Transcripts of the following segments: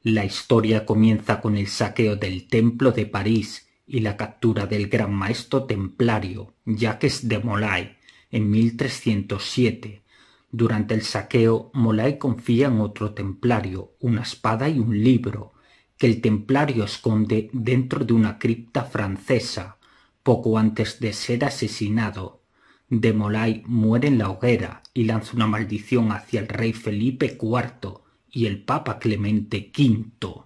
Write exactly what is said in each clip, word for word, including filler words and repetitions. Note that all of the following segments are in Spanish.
La historia comienza con el saqueo del Templo de París y la captura del gran maestro templario Jacques de Molay en mil trescientos siete. Durante el saqueo, Molay confía en otro templario una espada y un libro, que el templario esconde dentro de una cripta francesa, poco antes de ser asesinado. De Molay muere en la hoguera y lanza una maldición hacia el rey Felipe cuarto y el papa Clemente quinto.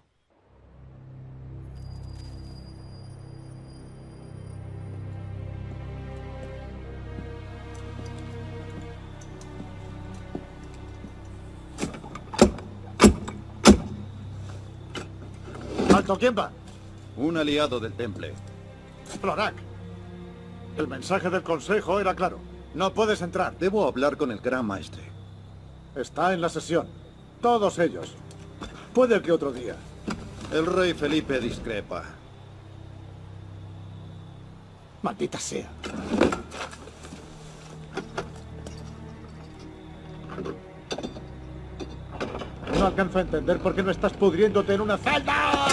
¿Alto, quién va? Un aliado del Temple. Florac. El mensaje del Consejo era claro. No puedes entrar. Debo hablar con el Gran Maestre. Está en la sesión. Todos ellos. Puede que otro día. El rey Felipe discrepa. Maldita sea. No alcanzo a entender por qué no estás pudriéndote en una celda.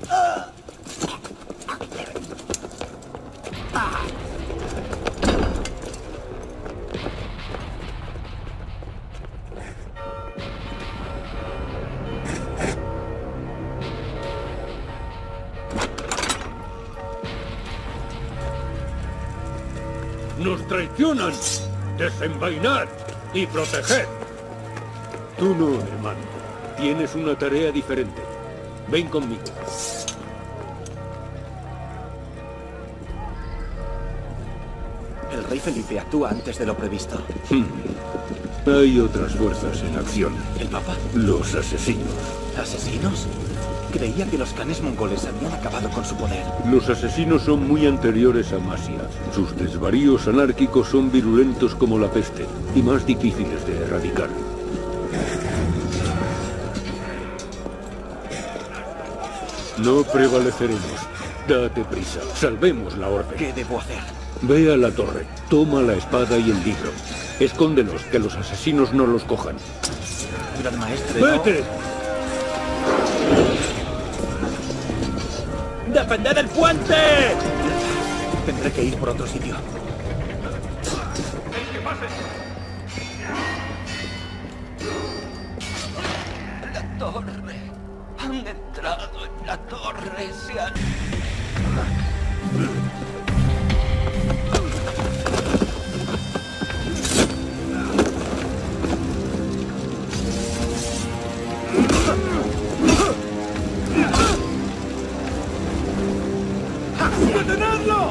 ¡Nos traicionan! ¡Desenvainad y proteged! Tú no, hermano. Tienes una tarea diferente. Ven conmigo. El rey Felipe actúa antes de lo previsto. Hmm. Hay otras fuerzas en acción. ¿El papa? Los asesinos. ¿Asesinos? Creía que los clanes mongoles habían acabado con su poder. Los asesinos son muy anteriores a Masia. Sus desvaríos anárquicos son virulentos como la peste y más difíciles de erradicar. No prevaleceremos. Date prisa. Salvemos la orden. ¿Qué debo hacer? Ve a la torre. Toma la espada y el libro. Escóndelos, que los asesinos no los cojan. Gran maestre, ¡Vete! No... ¡Defended el puente! Tendré que ir por otro sitio. ¡Que pase! La torre. Han entrado en la torre. Se han... ¡Detenedlo!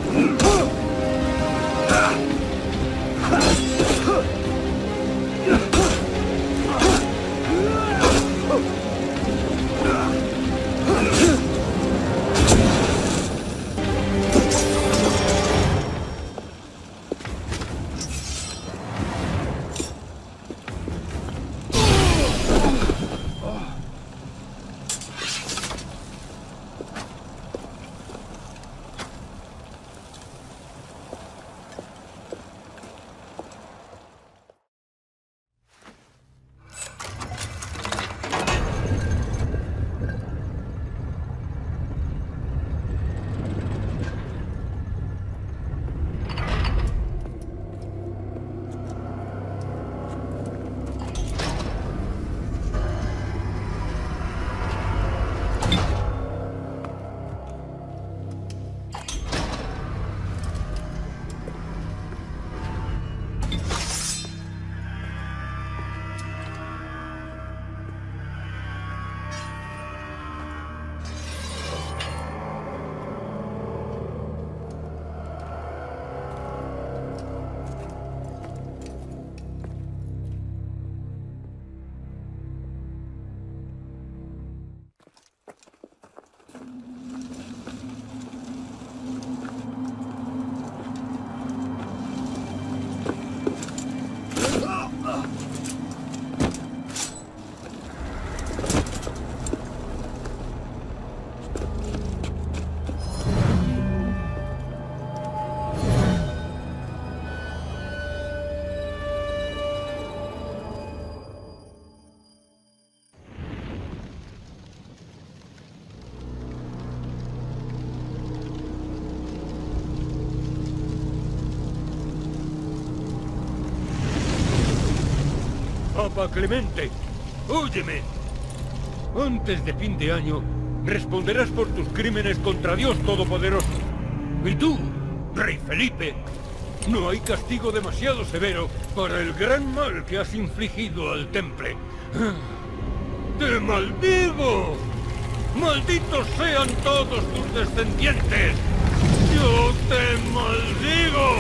Papa Clemente, óyeme. Antes de fin de año, responderás por tus crímenes contra Dios Todopoderoso. Y tú, Rey Felipe, no hay castigo demasiado severo para el gran mal que has infligido al Temple. ¡Te maldigo! ¡Malditos sean todos tus descendientes! ¡Yo te maldigo!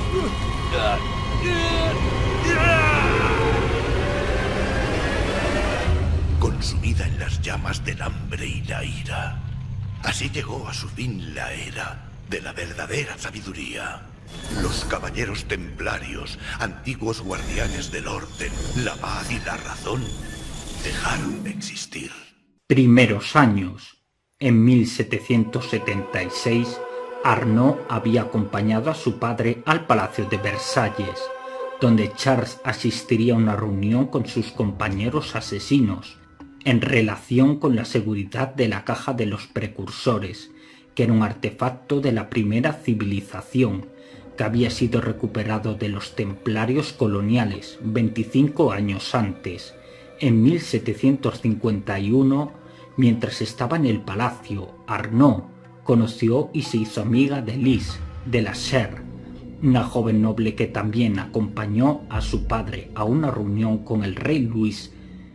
Consumida en las llamas del hambre y la ira, así llegó a su fin la era de la verdadera sabiduría. Los caballeros templarios, antiguos guardianes del orden, la paz y la razón, dejaron de existir. Primeros años. En mil setecientos setenta y seis, Arnaud había acompañado a su padre al Palacio de Versalles, donde Charles asistiría a una reunión con sus compañeros asesinos, en relación con la seguridad de la Caja de los Precursores, que era un artefacto de la primera civilización, que había sido recuperado de los templarios coloniales veinticinco años antes. En mil setecientos cincuenta y uno, mientras estaba en el palacio, Arnaud conoció y se hizo amiga de Lise de la Serre, una joven noble que también acompañó a su padre a una reunión con el rey Luis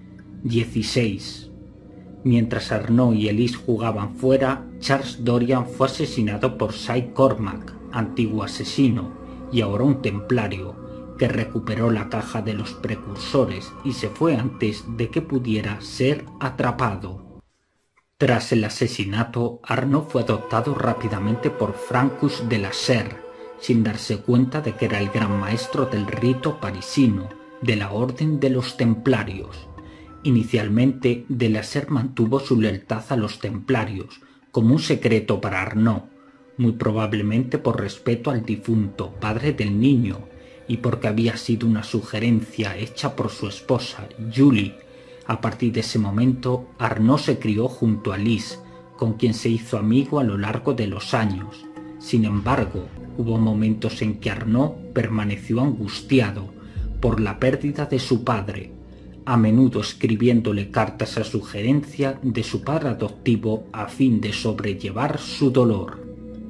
dieciséis. Mientras Arnaud y Elise jugaban fuera, Charles Dorian fue asesinado por Cy Cormac, antiguo asesino y ahora un templario, que recuperó la Caja de los Precursores y se fue antes de que pudiera ser atrapado. Tras el asesinato, Arnaud fue adoptado rápidamente por Francus de la Serre, sin darse cuenta de que era el gran maestro del rito parisino, de la Orden de los Templarios. Inicialmente, de la Serre mantuvo su lealtad a los templarios, como un secreto para Arnaud, muy probablemente por respeto al difunto padre del niño, y porque había sido una sugerencia hecha por su esposa, Julie. A partir de ese momento, Arnaud se crió junto a Lise, con quien se hizo amigo a lo largo de los años. Sin embargo, hubo momentos en que Arnaud permaneció angustiado por la pérdida de su padre, a menudo escribiéndole cartas a sugerencia de su padre adoptivo a fin de sobrellevar su dolor.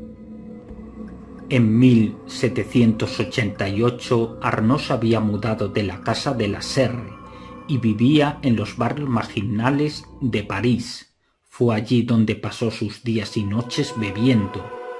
En mil setecientos ochenta y ocho, Arnaud se había mudado de la casa de la Serre y vivía en los barrios marginales de París. Fue allí donde pasó sus días y noches bebiendo,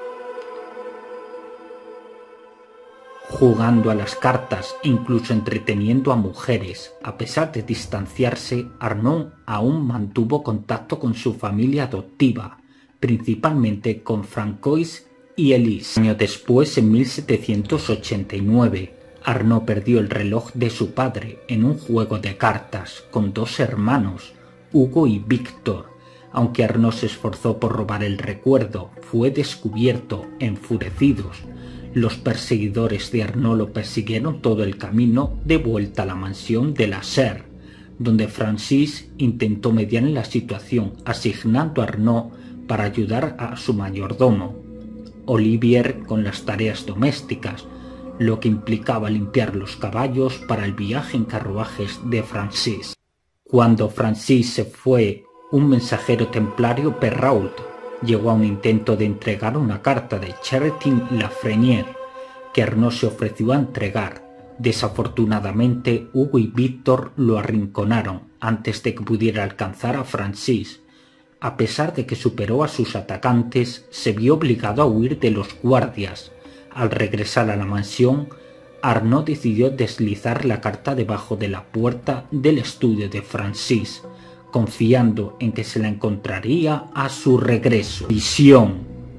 jugando a las cartas e incluso entreteniendo a mujeres. A pesar de distanciarse, Arnaud aún mantuvo contacto con su familia adoptiva, principalmente con Francois y Elise. Un año después, en mil setecientos ochenta y nueve, Arnaud perdió el reloj de su padre en un juego de cartas con dos hermanos, Hugo y Víctor. Aunque Arnaud se esforzó por robar el recuerdo, fue descubierto. Enfurecidos, los perseguidores de Arnaud lo persiguieron todo el camino de vuelta a la mansión de la Serre, donde Francis intentó mediar en la situación, asignando a Arnaud para ayudar a su mayordomo, Olivier, con las tareas domésticas, lo que implicaba limpiar los caballos para el viaje en carruajes de Francis. Cuando Francis se fue, un mensajero templario, Perrault, llegó a un intento de entregar una carta de Charenton-Lafrenière, que Arnaud se ofreció a entregar. Desafortunadamente, Hugo y Víctor lo arrinconaron antes de que pudiera alcanzar a Francis. A pesar de que superó a sus atacantes, se vio obligado a huir de los guardias. Al regresar a la mansión, Arnaud decidió deslizar la carta debajo de la puerta del estudio de Francis, confiando en que se la encontraría a su regreso. Visión.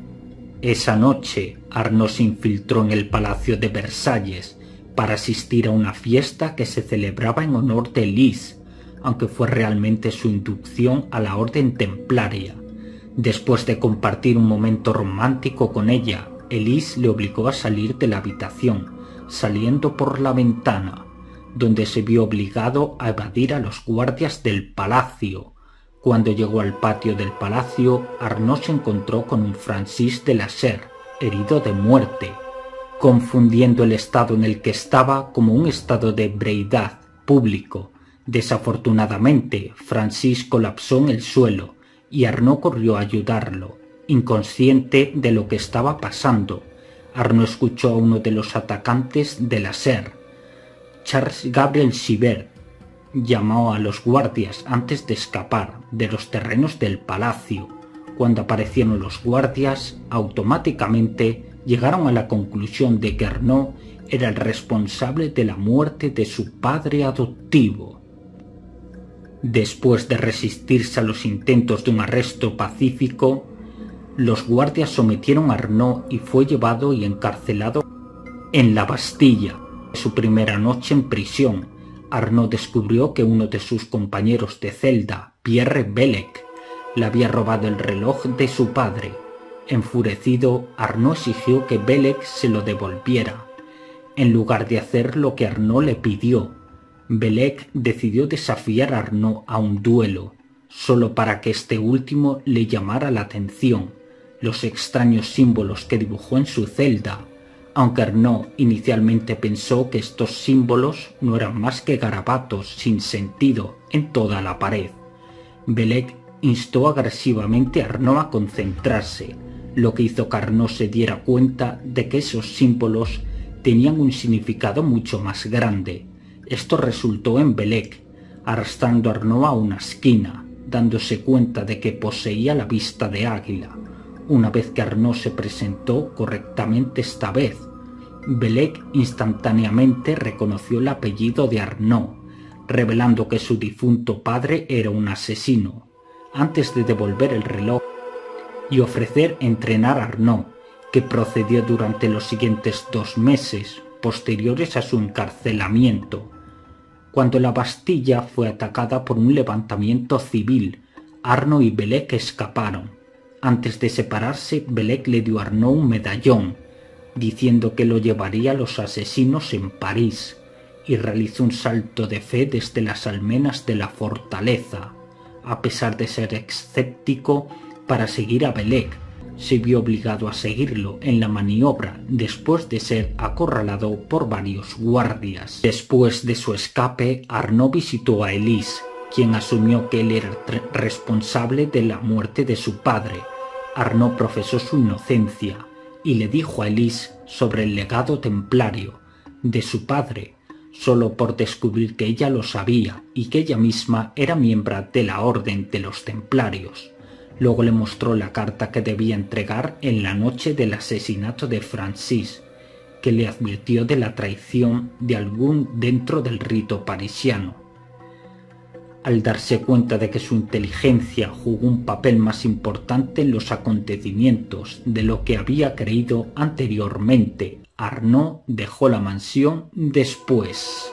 Esa noche, Arnaud se infiltró en el Palacio de Versalles para asistir a una fiesta que se celebraba en honor de Lise, aunque fue realmente su inducción a la Orden Templaria. Después de compartir un momento romántico con ella, Elise le obligó a salir de la habitación, saliendo por la ventana, donde se vio obligado a evadir a los guardias del palacio. Cuando llegó al patio del palacio, Arnaud se encontró con un Francis de la Serre, herido de muerte, confundiendo el estado en el que estaba como un estado de ebriedad público. Desafortunadamente, Francis colapsó en el suelo y Arnaud corrió a ayudarlo, inconsciente de lo que estaba pasando. Arnaud escuchó a uno de los atacantes de la S E R, Charles Gabriel Sibert. Llamó a los guardias antes de escapar de los terrenos del palacio. Cuando aparecieron los guardias, automáticamente llegaron a la conclusión de que Arnaud era el responsable de la muerte de su padre adoptivo. Después de resistirse a los intentos de un arresto pacífico, los guardias sometieron a Arnaud y fue llevado y encarcelado en la Bastilla. Su primera noche en prisión, Arnaud descubrió que uno de sus compañeros de celda, Pierre Belec, le había robado el reloj de su padre. Enfurecido, Arnaud exigió que Belec se lo devolviera, en lugar de hacer lo que Arnaud le pidió. Belec decidió desafiar a Arnaud a un duelo, solo para que este último le llamara la atención los extraños símbolos que dibujó en su celda, aunque Arnaud inicialmente pensó que estos símbolos no eran más que garabatos sin sentido en toda la pared. Belec instó agresivamente a Arnaud a concentrarse, lo que hizo que Arnaud se diera cuenta de que esos símbolos tenían un significado mucho más grande. Esto resultó en Belec arrastrando a Arnaud a una esquina, dándose cuenta de que poseía la vista de águila. Una vez que Arnaud se presentó correctamente esta vez, Belec instantáneamente reconoció el apellido de Arnaud, revelando que su difunto padre era un asesino. Antes de devolver el reloj y ofrecer entrenar a Arnaud, que procedió durante los siguientes dos meses posteriores a su encarcelamiento. Cuando la Bastilla fue atacada por un levantamiento civil, Arnaud y Belec escaparon. Antes de separarse, Belec le dio a Arnaud un medallón, diciendo que lo llevaría a los asesinos en París, y realizó un salto de fe desde las almenas de la fortaleza. A pesar de ser escéptico para seguir a Belec, se vio obligado a seguirlo en la maniobra después de ser acorralado por varios guardias. Después de su escape, Arnaud visitó a Elise, quien asumió que él era responsable de la muerte de su padre. Arnaud profesó su inocencia y le dijo a Elise sobre el legado templario de su padre, solo por descubrir que ella lo sabía y que ella misma era miembro de la Orden de los Templarios. Luego le mostró la carta que debía entregar en la noche del asesinato de Francis, que le advirtió de la traición de algún dentro del rito parisiano. Al darse cuenta de que su inteligencia jugó un papel más importante en los acontecimientos de lo que había creído anteriormente, Arnaud dejó la mansión después.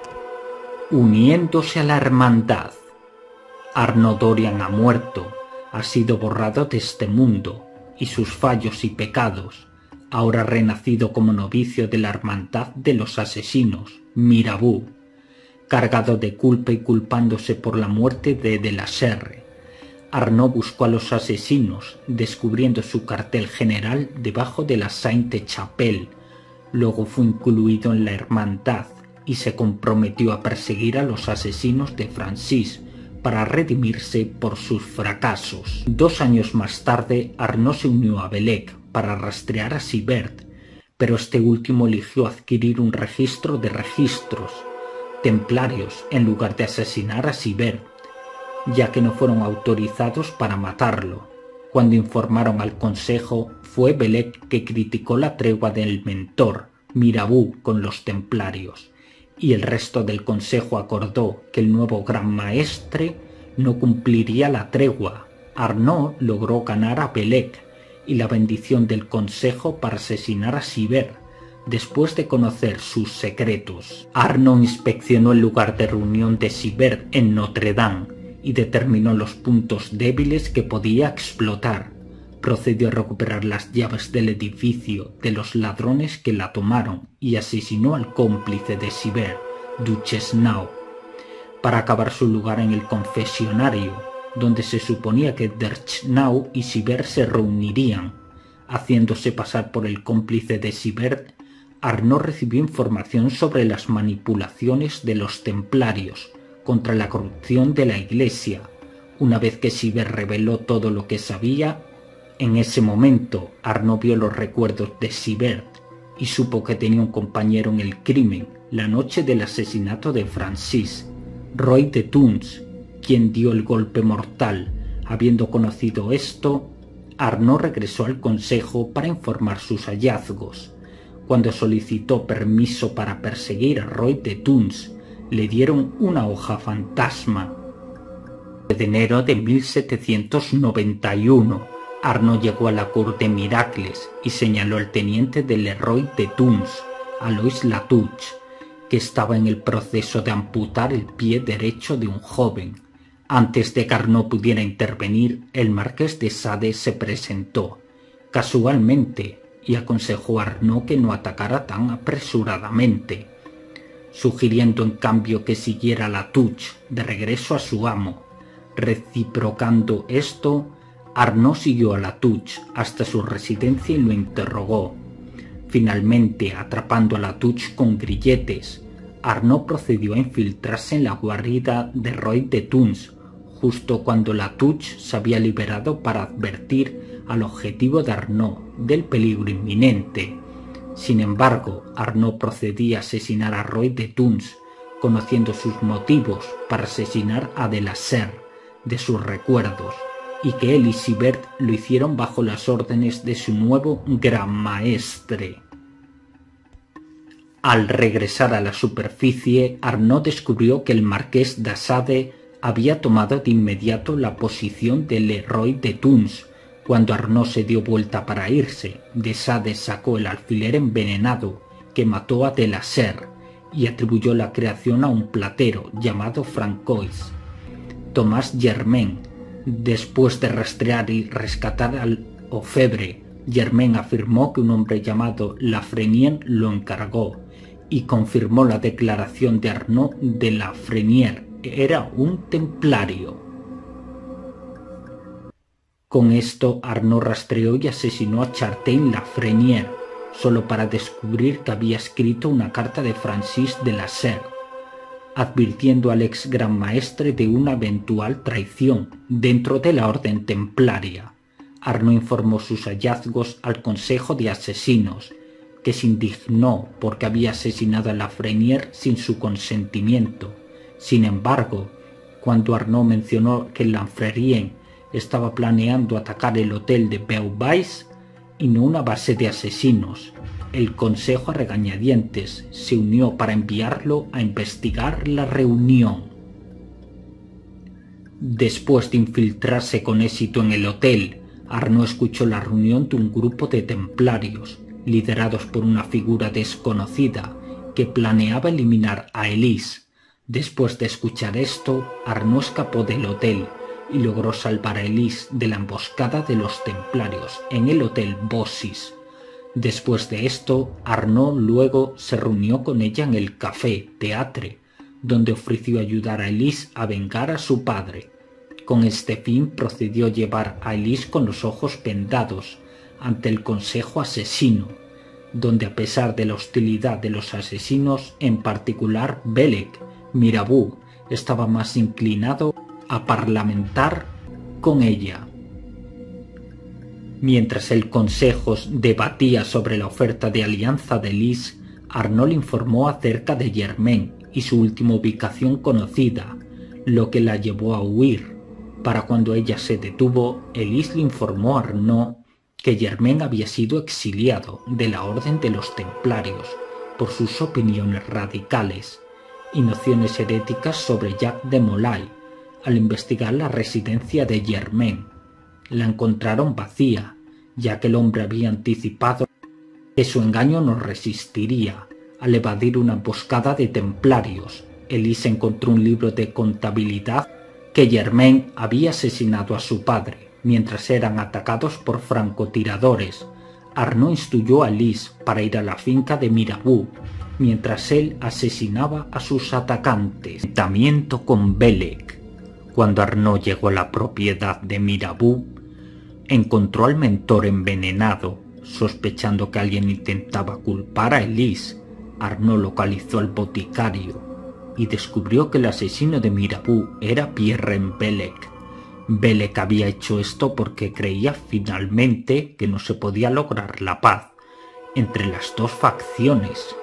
Uniéndose a la hermandad. Arnaud Dorian ha muerto, ha sido borrado de este mundo y sus fallos y pecados, ahora renacido como novicio de la hermandad de los asesinos, Mirabeau, cargado de culpa y culpándose por la muerte de de la S E R. Arnaud buscó a los asesinos, descubriendo su cartel general debajo de la Sainte-Chapelle. Luego fue incluido en la hermandad y se comprometió a perseguir a los asesinos de Francis para redimirse por sus fracasos. Dos años más tarde, Arnaud se unió a Belec para rastrear a Sibert, pero este último eligió adquirir un registro de registros templarios en lugar de asesinar a Sibert, ya que no fueron autorizados para matarlo. Cuando informaron al consejo, fue Belec que criticó la tregua del mentor, Mirabeau, con los templarios, y el resto del consejo acordó que el nuevo gran maestre no cumpliría la tregua. Arnaud logró ganar a Belec y la bendición del consejo para asesinar a Sibert, después de conocer sus secretos. Arnaud inspeccionó el lugar de reunión de Sibert en Notre Dame y determinó los puntos débiles que podía explotar. Procedió a recuperar las llaves del edificio de los ladrones que la tomaron y asesinó al cómplice de Sibert, Duchesneau, para acabar su lugar en el confesionario, donde se suponía que Duchesneau y Sibert se reunirían. Haciéndose pasar por el cómplice de Sibert, Arnaud recibió información sobre las manipulaciones de los templarios contra la corrupción de la Iglesia. Una vez que Sibert reveló todo lo que sabía, en ese momento Arnaud vio los recuerdos de Sibert y supo que tenía un compañero en el crimen la noche del asesinato de Francis, Roy de Thunes, quien dio el golpe mortal. Habiendo conocido esto, Arnaud regresó al consejo para informar sus hallazgos. Cuando solicitó permiso para perseguir a Roy de Thunes, le dieron una hoja fantasma. De enero de mil setecientos noventa y uno, Arnaud llegó a la Cour de Miracles y señaló al teniente de Leroy de Thunes, Alois Latouche, que estaba en el proceso de amputar el pie derecho de un joven. Antes de que Arnaud pudiera intervenir, el marqués de Sade se presentó, casualmente, y aconsejó a Arnaud que no atacara tan apresuradamente, sugiriendo en cambio que siguiera a Latouche de regreso a su amo. Reciprocando esto, Arnaud siguió a Latouche hasta su residencia y lo interrogó. Finalmente, atrapando a Latouche con grilletes, Arnaud procedió a infiltrarse en la guarida de Roy de Thunes, justo cuando Latouche se había liberado para advertir al objetivo de Arnaud del peligro inminente. Sin embargo, Arnaud procedía a asesinar a Roy de Thunes, conociendo sus motivos para asesinar a Delasser de sus recuerdos, y que él y Sibert lo hicieron bajo las órdenes de su nuevo gran maestre. Al regresar a la superficie, Arnaud descubrió que el marqués de Sade había tomado de inmediato la posición de Leroy de Thunes. Cuando Arnaud se dio vuelta para irse, de Sade sacó el alfiler envenenado que mató a Delasser y atribuyó la creación a un platero llamado Francois. Tomás Germain, después de rastrear y rescatar al orfebre, Germain afirmó que un hombre llamado Lafrenière lo encargó y confirmó la declaración de Arnaud de Lafrenière. Era un templario. Con esto, Arnaud rastreó y asesinó a Chartain Lafrenière, solo para descubrir que había escrito una carta de Francis Delasser, advirtiendo al ex gran maestre de una eventual traición dentro de la orden templaria. Arnaud informó sus hallazgos al Consejo de Asesinos, que se indignó porque había asesinado a Lafrenière sin su consentimiento. Sin embargo, cuando Arnaud mencionó que Lafrenière estaba planeando atacar el hotel de Beauvais y no una base de asesinos, el consejo a regañadientes se unió para enviarlo a investigar la reunión. Después de infiltrarse con éxito en el hotel, Arnaud escuchó la reunión de un grupo de templarios, liderados por una figura desconocida, que planeaba eliminar a Elise. Después de escuchar esto, Arnaud escapó del hotel y logró salvar a Elise de la emboscada de los templarios en el Hotel Bossis. Después de esto, Arnaud luego se reunió con ella en el Café Teatre, donde ofreció ayudar a Elise a vengar a su padre. Con este fin procedió a llevar a Elise con los ojos vendados ante el Consejo Asesino, donde a pesar de la hostilidad de los asesinos, en particular Bellec, Mirabeau estaba más inclinado a parlamentar con ella. Mientras el Consejo debatía sobre la oferta de alianza de Elise, Arnaud le informó acerca de Germain y su última ubicación conocida, lo que la llevó a huir. Para cuando ella se detuvo, Elise le informó a Arnaud que Germain había sido exiliado de la Orden de los Templarios por sus opiniones radicales y nociones heréticas sobre Jacques de Molay. Al investigar la residencia de Germain, la encontraron vacía, ya que el hombre había anticipado que su engaño no resistiría. Al evadir una emboscada de templarios, Elise encontró un libro de contabilidad que Germain había asesinado a su padre mientras eran atacados por francotiradores. Arnaud instruyó a Elise para ir a la finca de Mirabeau, mientras él asesinaba a sus atacantes. Enfrentamiento con Bellec. Cuando Arnaud llegó a la propiedad de Mirabeau, encontró al mentor envenenado. Sospechando que alguien intentaba culpar a Elise, Arnaud localizó al boticario y descubrió que el asesino de Mirabeau era Pierre Belec. Belec había hecho esto porque creía finalmente que no se podía lograr la paz entre las dos facciones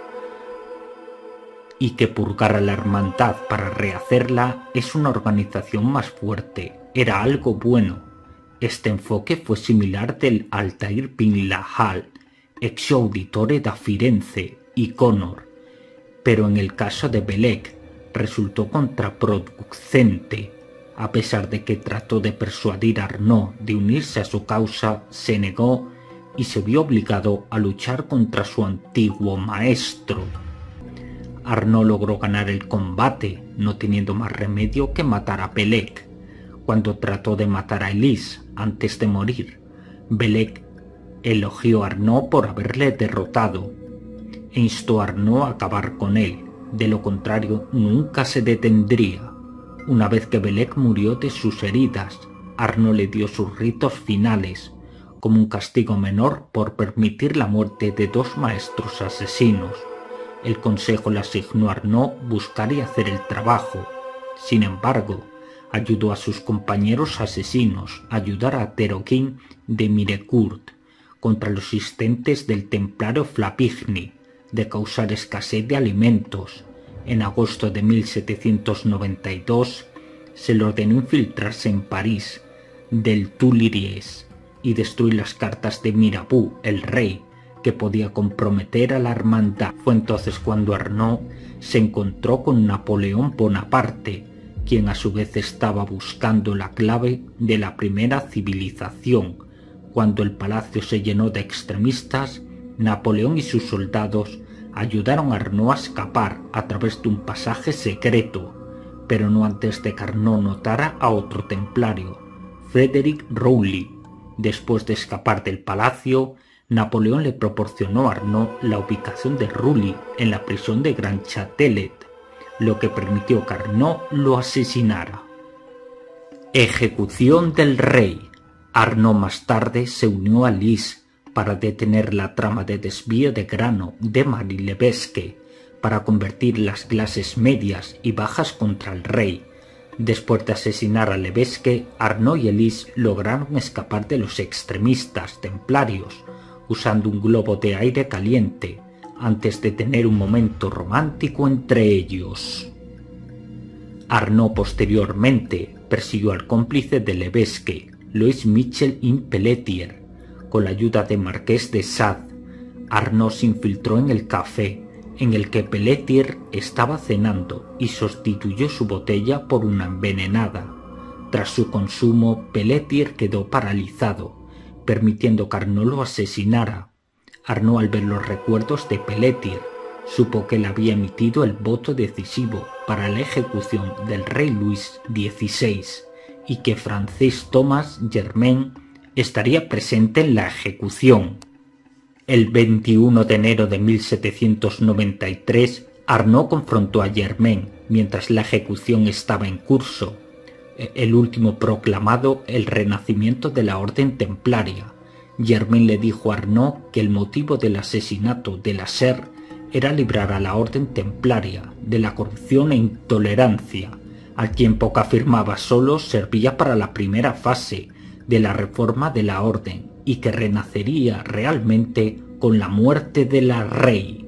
y que purgar a la hermandad para rehacerla es una organización más fuerte, era algo bueno. Este enfoque fue similar del Altair Bin Lahal, ex auditore da Firenze y Connor, pero en el caso de Belec resultó contraproducente. A pesar de que trató de persuadir a Arnaud de unirse a su causa, se negó y se vio obligado a luchar contra su antiguo maestro. Arnaud logró ganar el combate, no teniendo más remedio que matar a Belec. Cuando trató de matar a Elise antes de morir, Belec elogió a Arnaud por haberle derrotado e instó a Arnaud a acabar con él, de lo contrario nunca se detendría. Una vez que Belec murió de sus heridas, Arnaud le dio sus ritos finales, como un castigo menor por permitir la muerte de dos maestros asesinos. El consejo le asignó a Arnaud buscar y hacer el trabajo. Sin embargo, ayudó a sus compañeros asesinos a ayudar a Therokin de Mirecourt contra los insistentes del templario Flapigny de causar escasez de alimentos. En agosto de mil setecientos noventa y dos se le ordenó infiltrarse en París del Tuileries y destruir las cartas de Mirabeau, el rey, que podía comprometer a la hermandad. Fue entonces cuando Arnaud se encontró con Napoleón Bonaparte, quien a su vez estaba buscando la clave de la primera civilización. Cuando el palacio se llenó de extremistas, Napoleón y sus soldados ayudaron a Arnaud a escapar a través de un pasaje secreto, pero no antes de que Arnaud notara a otro templario, Frederick Rowley. Después de escapar del palacio, Napoleón le proporcionó a Arnaud la ubicación de Rowley en la prisión de Grand Châtelet, lo que permitió que Arnaud lo asesinara. Ejecución del rey. Arnaud más tarde se unió a Lise para detener la trama de desvío de grano de Marie Lebesgue, para convertir las clases medias y bajas contra el rey. Después de asesinar a Lebesgue, Arnaud y Elise lograron escapar de los extremistas templarios, usando un globo de aire caliente, antes de tener un momento romántico entre ellos. Arnaud posteriormente persiguió al cómplice de Lebesgue, Louis Michel Pelletier, con la ayuda de Marqués de Sade. Arnaud se infiltró en el café en el que Pelletier estaba cenando y sustituyó su botella por una envenenada. Tras su consumo, Pelletier quedó paralizado, permitiendo que Arnaud lo asesinara. Arnaud, al ver los recuerdos de Pelletier, supo que él había emitido el voto decisivo para la ejecución del rey Luis dieciséis y que Francis Thomas Germain estaría presente en la ejecución. El veintiuno de enero de mil setecientos noventa y tres, Arnaud confrontó a Germain mientras la ejecución estaba en curso. El último proclamado el renacimiento de la Orden Templaria. Germain le dijo a Arnaud que el motivo del asesinato de Lasserre era librar a la Orden Templaria de la corrupción e intolerancia, al tiempo que afirmaba solo servía para la primera fase de la reforma de la Orden y que renacería realmente con la muerte de la rey.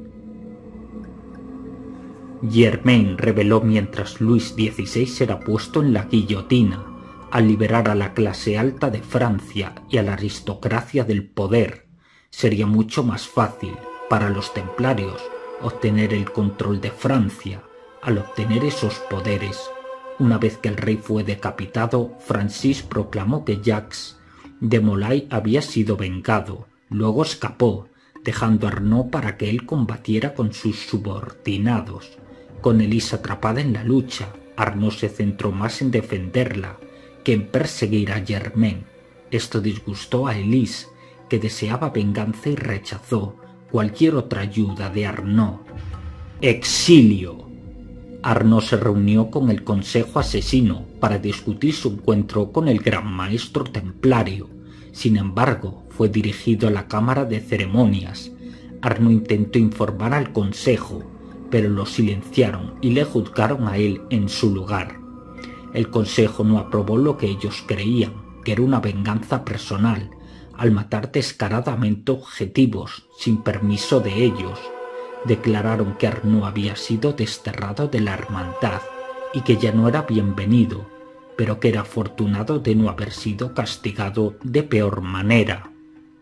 Germain reveló mientras Luis dieciséis era puesto en la guillotina, al liberar a la clase alta de Francia y a la aristocracia del poder. Sería mucho más fácil para los templarios obtener el control de Francia al obtener esos poderes. Una vez que el rey fue decapitado, Francis proclamó que Jacques de Molay había sido vengado. Luego escapó, dejando a Arnaud para que él combatiera con sus subordinados. Con Elise atrapada en la lucha, Arnaud se centró más en defenderla que en perseguir a Germain. Esto disgustó a Elise, que deseaba venganza y rechazó cualquier otra ayuda de Arnaud. Exilio. Arnaud se reunió con el Consejo Asesino para discutir su encuentro con el Gran Maestro Templario. Sin embargo, fue dirigido a la Cámara de Ceremonias. Arnaud intentó informar al Consejo, pero lo silenciaron y le juzgaron a él en su lugar. El consejo no aprobó lo que ellos creían, que era una venganza personal, al matar descaradamente objetivos, sin permiso de ellos. Declararon que Arnaud había sido desterrado de la hermandad y que ya no era bienvenido, pero que era afortunado de no haber sido castigado de peor manera.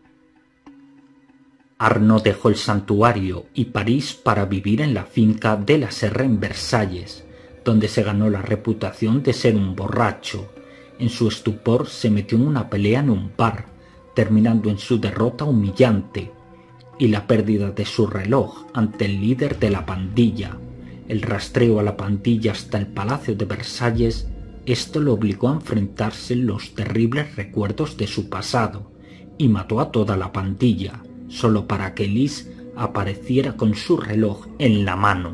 Arnaud dejó el santuario y París para vivir en la finca de la Serre en Versalles, donde se ganó la reputación de ser un borracho. En su estupor se metió en una pelea en un bar, terminando en su derrota humillante y la pérdida de su reloj ante el líder de la pandilla. El rastreo a la pandilla hasta el Palacio de Versalles, esto lo obligó a enfrentarse en los terribles recuerdos de su pasado y mató a toda la pandilla, solo para que Elise apareciera con su reloj en la mano.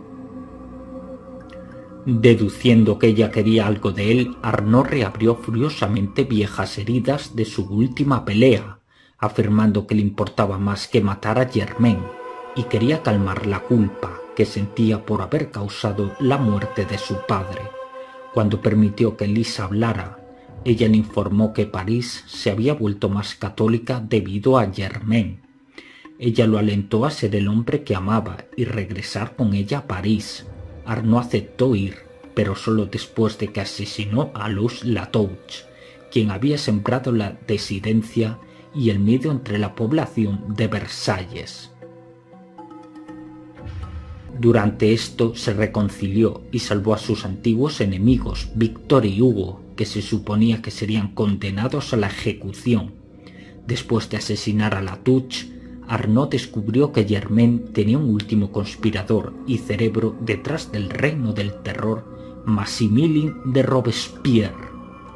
Deduciendo que ella quería algo de él, Arnaud reabrió furiosamente viejas heridas de su última pelea, afirmando que le importaba más que matar a Germain y quería calmar la culpa que sentía por haber causado la muerte de su padre. Cuando permitió que Elise hablara, ella le informó que París se había vuelto más católica debido a Germain. Ella lo alentó a ser el hombre que amaba y regresar con ella a París. Arnaud aceptó ir, pero solo después de que asesinó a Luce Latouche, quien había sembrado la desidencia y el miedo entre la población de Versalles. Durante esto se reconcilió y salvó a sus antiguos enemigos, Víctor y Hugo, que se suponía que serían condenados a la ejecución. Después de asesinar a Latouche, Arnaud descubrió que Germain tenía un último conspirador y cerebro detrás del reino del terror, Maximilien de Robespierre.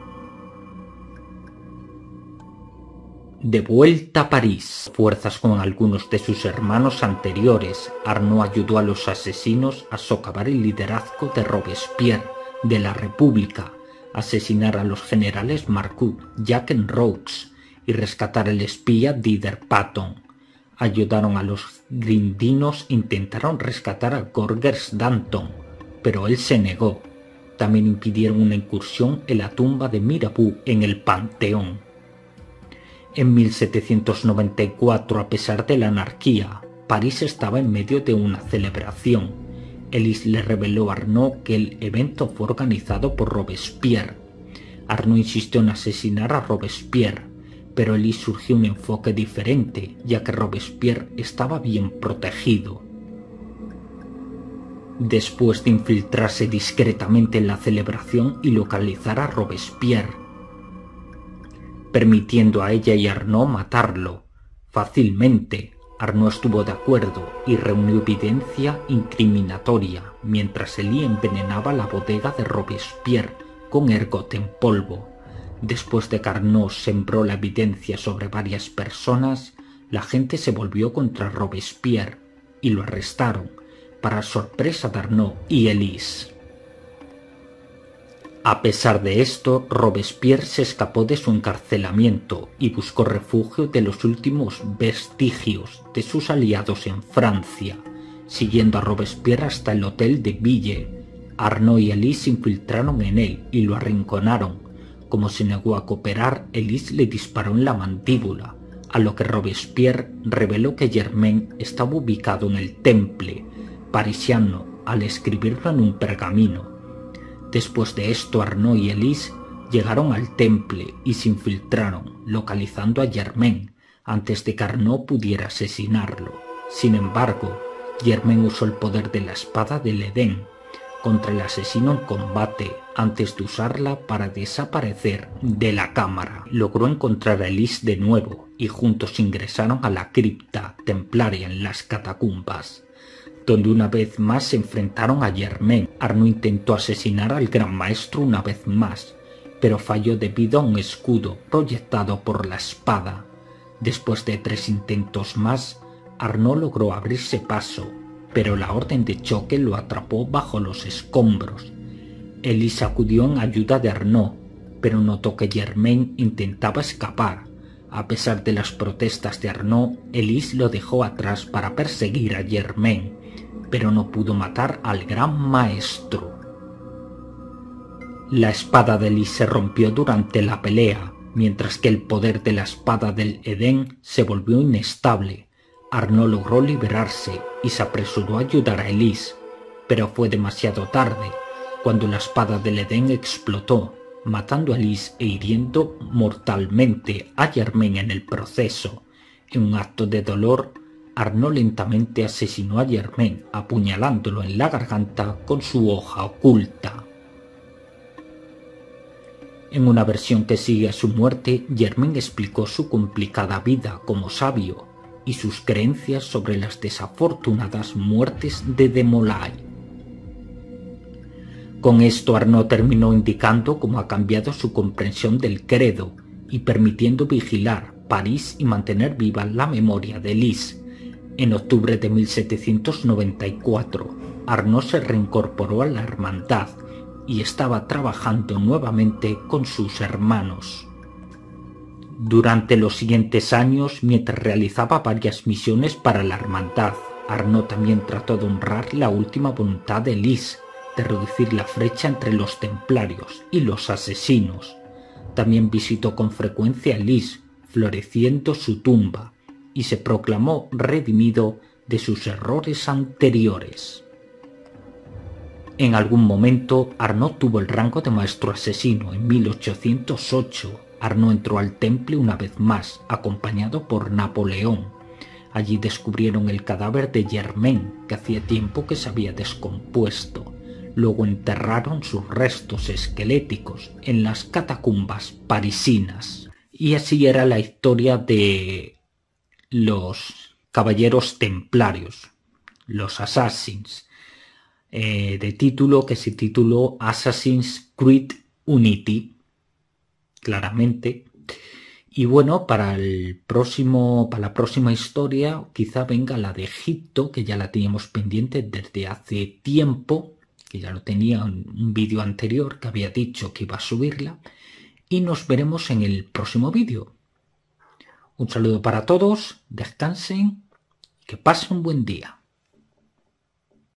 De vuelta a París, fuerzas con algunos de sus hermanos anteriores, Arnaud ayudó a los asesinos a socavar el liderazgo de Robespierre de la República, asesinar a los generales Marcoux, Jacques Roux y rescatar al espía Didier Patton. Ayudaron a los grindinos, intentaron rescatar a Gorgers Danton, pero él se negó. También impidieron una incursión en la tumba de Mirabeau en el Panteón. En mil setecientos noventa y cuatro, a pesar de la anarquía, París estaba en medio de una celebración. Elise le reveló a Arnaud que el evento fue organizado por Robespierre. Arnaud insistió en asesinar a Robespierre, pero Elise surgió un enfoque diferente, ya que Robespierre estaba bien protegido. Después de infiltrarse discretamente en la celebración y localizar a Robespierre, permitiendo a ella y Arnaud matarlo fácilmente, Arnaud estuvo de acuerdo y reunió evidencia incriminatoria, mientras Elise envenenaba la bodega de Robespierre con ergot en polvo. Después de que Arnaud sembró la evidencia sobre varias personas, la gente se volvió contra Robespierre y lo arrestaron, para sorpresa de Arnaud y Elise. A pesar de esto, Robespierre se escapó de su encarcelamiento y buscó refugio de los últimos vestigios de sus aliados en Francia, siguiendo a Robespierre hasta el hotel de Ville. Arnaud y Elise se infiltraron en él y lo arrinconaron. Como se negó a cooperar, Elise le disparó en la mandíbula, a lo que Robespierre reveló que Germain estaba ubicado en el Temple parisiano al escribirlo en un pergamino. Después de esto, Arnaud y Elise llegaron al Temple y se infiltraron, localizando a Germain antes de que Arnaud pudiera asesinarlo. Sin embargo, Germain usó el poder de la espada del Edén contra el asesino en combate antes de usarla para desaparecer de la cámara. Logró encontrar a Elise de nuevo y juntos ingresaron a la cripta templaria en las catacumbas, donde una vez más se enfrentaron a Germain. Arnaud intentó asesinar al Gran Maestro una vez más, pero falló debido a un escudo proyectado por la espada. Después de tres intentos más, Arnaud logró abrirse paso, pero la orden de choque lo atrapó bajo los escombros. Elise acudió en ayuda de Arnaud, pero notó que Germain intentaba escapar. A pesar de las protestas de Arnaud, Elise lo dejó atrás para perseguir a Germain, pero no pudo matar al Gran Maestro. La espada de Lys se rompió durante la pelea, mientras que el poder de la espada del Edén se volvió inestable. Arnaud logró liberarse y se apresuró a ayudar a Lys, pero fue demasiado tarde, cuando la espada del Edén explotó, matando a Lys e hiriendo mortalmente a Germain en el proceso. En un acto de dolor, Arnaud lentamente asesinó a Germain, apuñalándolo en la garganta con su hoja oculta. En una versión que sigue a su muerte, Germain explicó su complicada vida como sabio y sus creencias sobre las desafortunadas muertes de Demolay. Con esto Arnaud terminó indicando cómo ha cambiado su comprensión del credo y permitiendo vigilar París y mantener viva la memoria de Lys. En octubre de mil setecientos noventa y cuatro, Arnaud se reincorporó a la hermandad y estaba trabajando nuevamente con sus hermanos. Durante los siguientes años, mientras realizaba varias misiones para la hermandad, Arnaud también trató de honrar la última voluntad de Lys, de reducir la brecha entre los templarios y los asesinos. También visitó con frecuencia a Lys, floreciendo su tumba, y se proclamó redimido de sus errores anteriores. En algún momento, Arnaud tuvo el rango de maestro asesino. En mil ochocientos ocho, Arnaud entró al temple una vez más, acompañado por Napoleón. Allí descubrieron el cadáver de Germain, que hacía tiempo que se había descompuesto. Luego enterraron sus restos esqueléticos en las catacumbas parisinas. Y así era la historia de los caballeros templarios, los Assassins, eh, de título que se tituló Assassin's Creed Unity, claramente. Y bueno, para el próximo, para la próxima historia quizá venga la de Egipto, que ya la teníamos pendiente desde hace tiempo, que ya lo tenía en un vídeo anterior que había dicho que iba a subirla, y nos veremos en el próximo vídeo. Un saludo para todos, descansen, que pasen un buen día.